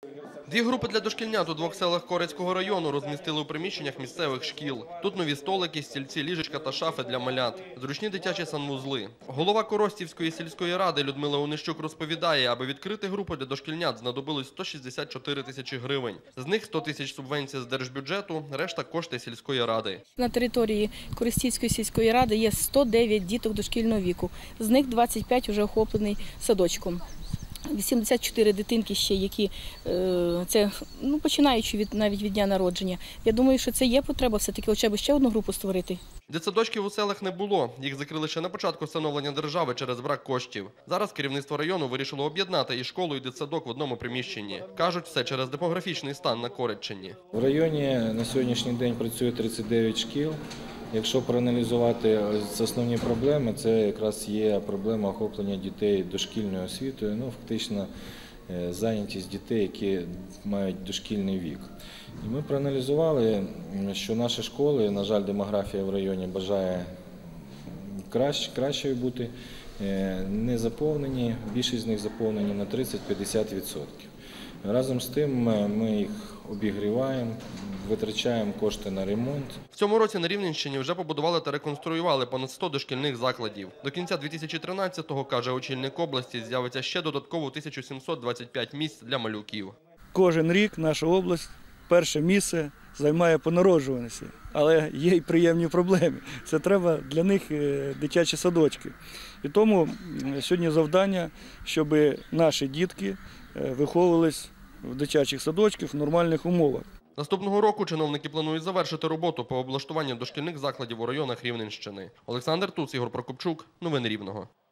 Дві групи для дошкільнят у двох селах Корецького району розмістили у приміщеннях місцевих шкіл. Тут нові столики, стільці, ліжечка та шафи для малят, зручні дитячі санвузли. Голова Коростівської сільської ради Людмила Онищук розповідає, аби відкрити групу для дошкільнят знадобилось 164 тисячі гривень. З них 100 тисяч субвенцій з держбюджету, решта кошти сільської ради. На території Коростівської сільської ради є 109 діток дошкільного віку, з них 25 вже охоплені садочком. 84 дитинки ще, які це починаючи навіть від дня народження. Я думаю, що це є потреба все-таки хоча б ще одну групу створити. Дитсадочків у селах не було. Їх закрили ще на початку становлення держави через брак коштів. Зараз керівництво району вирішило об'єднати і школу, і дитсадок в одному приміщенні. Кажуть, все через демографічний стан на Кореччині. В районі на сьогоднішній день працює 39 шкіл. Якщо проаналізувати основні проблеми, це якраз є проблема охоплення дітей дошкільною освітою, фактично зайнятість дітей, які мають дошкільний вік. І ми проаналізували, що наші школи, на жаль, демографія в районі бажає кращою бути, не заповнені, більшість з них заповнені на 30-50%. Разом з тим ми їх обігріваємо, витрачаємо кошти на ремонт. В цьому році на Рівненщині вже побудували та реконструювали понад 100 дошкільних закладів. До кінця 2013-го, каже очільник області, з'явиться ще додатково 1725 місць для малюків. Кожен рік наша область перше місце займає по народжуваності, але є й приємні проблеми. Це треба для них дитячі садочки. І тому сьогодні завдання, щоб наші дітки виховувались в дитячих садочках в нормальних умовах. Наступного року чиновники планують завершити роботу по облаштуванню дошкільних закладів у районах Рівненщини. Олександр Туц, Ігор Прокопчук. Новини Рівного.